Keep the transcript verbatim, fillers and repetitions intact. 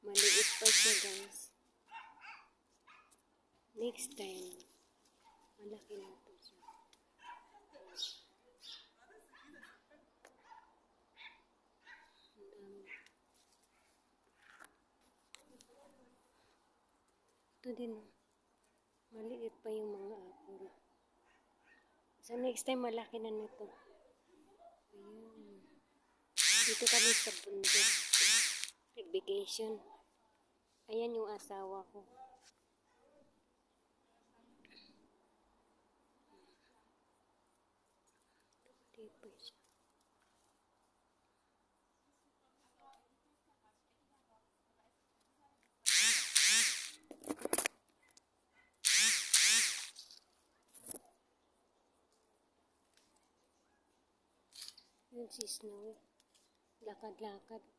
Maliit pa siya, guys. Next time, malaki na to siya. Ito din, maliit pa yung mga apura. So, next time, malaki na nito. Ayan. Dito kami sa bundok. Vacation. Ayan yung asawa ko. Dito siya. Yun si Snowy. Lakad-lakad.